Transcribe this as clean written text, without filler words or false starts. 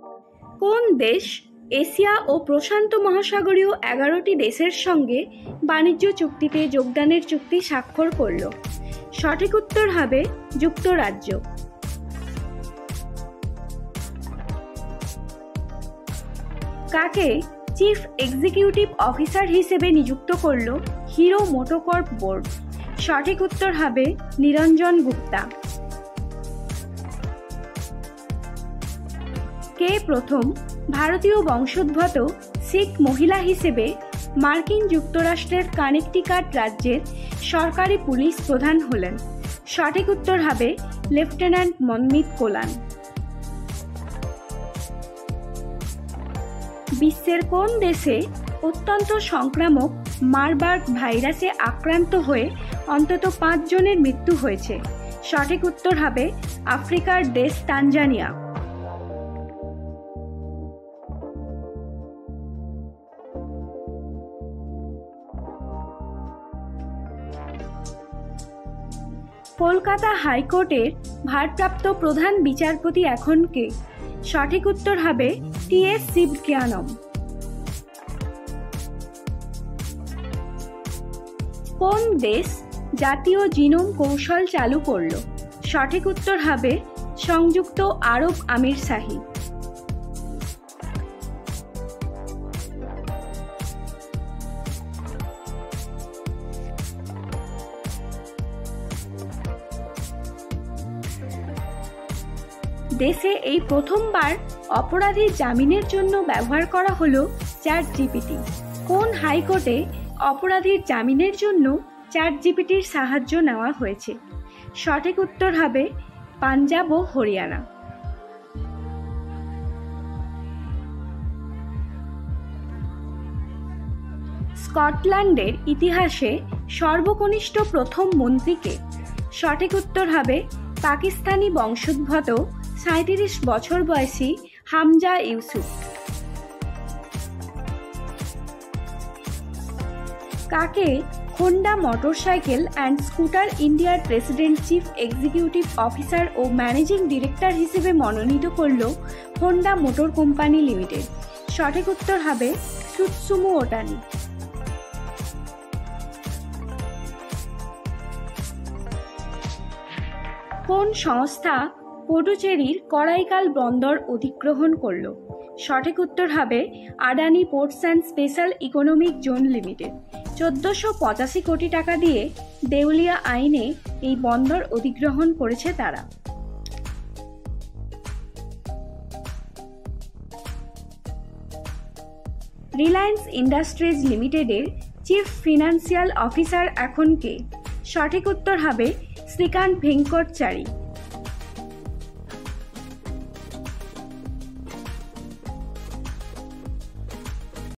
কোন দেশ এশিয়া ও প্রশান্ত মহাসাগরীয় 11টি দেশের সঙ্গে বাণিজ্য চুক্তিতে যোগদানের চুক্তি স্বাক্ষর করল? সঠিক উত্তর হবে যুক্তরাজ্য। কাকে চিফ এক্সিকিউটিভ অফিসার হিসেবে নিযুক্ত করল হিরো মোটোকর্প বোর্ড? সঠিক উত্তর হবে নিরঞ্জন গুপ্তা। কে প্রথম ভারতীয় বংশোদ্ভূত শিখ মহিলা হিসেবে মার্কিন যুক্তরাষ্ট্রের কানেকটিকাট রাজ্যের সরকারি পুলিশ প্রধান হলেন? সঠিক উত্তর হবে লেফটেন্যান্ট মনমিত কোলান। বিশ্বের কোন দেশে অত্যন্ত সংক্রামক মারবার্গ ভাইরাসে আক্রান্ত হয়ে অন্তত 5 জনের মৃত্যু হয়েছে? সঠিক উত্তর হবে আফ্রিকার দেশ তানজানিয়া। কলকাতা হাইকোর্টের ভারপ্রাপ্ত প্রধান বিচারপতি এখন কে? সঠিক উত্তর হবে টি.এস. শিবজ্ঞানম। কোন দেশ জাতীয় জিনোম কৌশল চালু করল? সঠিক উত্তর হবে সংযুক্ত আরব আমিরশাহী। দেশে এই প্রথমবার অপরাধীর জামিনের জন্য ব্যবহার করা হলো চ্যাটজিপিটি। কোন হাইকোর্টে অপরাধীর জামিনের জন্য চ্যাটজিপিটির সাহায্য নেওয়া হয়েছে? সঠিক উত্তর হবে পাঞ্জাব ও হরিয়ানা। স্কটল্যান্ডের ইতিহাসে সর্বকনিষ্ঠ প্রথম মন্ত্রী কে? সঠিক উত্তর হবে পাকিস্তানি বংশোদ্ভূত 37 বছর বয়সী হামজা ইউসুফ। কাকে হোন্ডা মোটরসাইকেল অ্যান্ড স্কুটার ইন্ডিয়ার প্রেসিডেন্ট, চিফ এক্সিকিউটিভ অফিসার ও ম্যানেজিং ডিরেক্টর হিসেবে মনোনীত করল হোন্ডা মোটর কোম্পানি লিমিটেড? সঠিক উত্তর হবে সুৎসুমু ওটানি। কোন সংস্থা পুডুচেরির করাইকাল বন্দর অধিগ্রহণ করল? সঠিক উত্তর হবে Adani ports and special economic zone limited. 1485 crore টাকা দিয়ে দেউলিয়া আইনে এই বন্দর অধিগ্রহণ করেছে তারা। রিলায়েন্স ইন্ডাস্ট্রিজ লিমিটেডের চিফ ফিনান্সিয়াল অফিসার এখন কে? সঠিক উত্তর হবে শ্রীকান্ত ভেঙ্কটচারী।